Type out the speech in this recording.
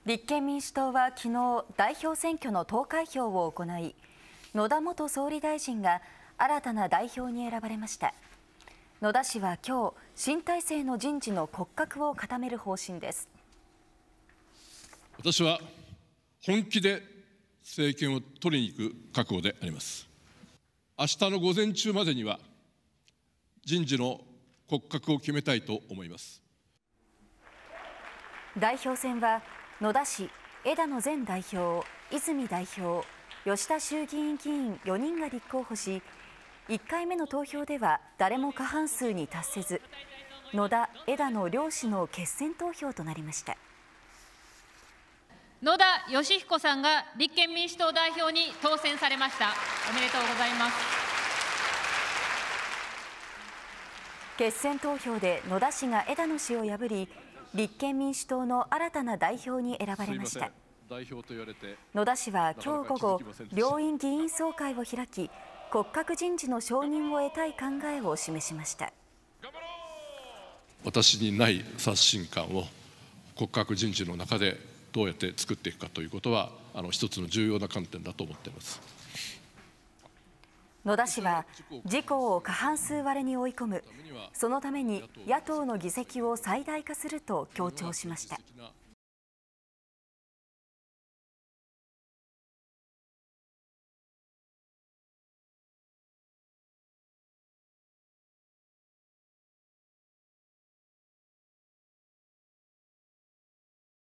立憲民主党は昨日、代表選挙の投開票を行い、野田元総理大臣が新たな代表に選ばれました。野田氏は今日、新体制の人事の骨格を固める方針です。 私は本気で政権を取りに行く覚悟であります。明日の午前中までには人事の骨格を決めたいと思います。 代表選は野田氏、枝野前代表、泉代表、吉田衆議院議員4人が立候補し、1回目の投票では誰も過半数に達せず、野田、枝野両氏の決選投票となりました。 野田佳彦さんが立憲民主党代表に当選されました。おめでとうございます。 決選投票で野田氏が枝野氏を破り、立憲民主党の新たな代表に選ばれました。野田氏は今日午後、両院議員総会を開き、骨格人事の承認を得たい考えを示しました。 私にない刷新感を骨格人事の中でどうやって作っていくかということは、一つの重要な観点だと思っています。 野田氏は自公を過半数割れに追い込む、そのために野党の議席を最大化すると強調しました。